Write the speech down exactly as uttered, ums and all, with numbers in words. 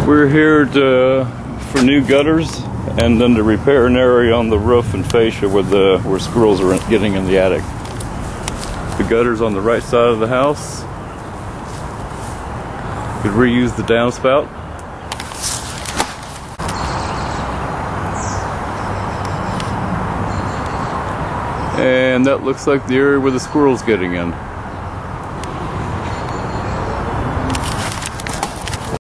We're here to, for new gutters and then to repair an area on the roof and fascia where the where squirrels are getting in the attic. The gutters on the right side of the house. Could reuse the downspout. And that looks like the area where the squirrel's getting in.